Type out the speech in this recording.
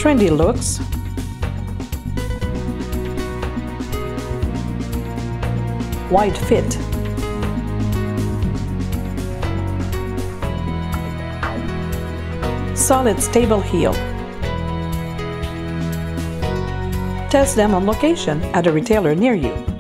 trendy looks, wide fit, solid stable heel. Test them on location at a retailer near you.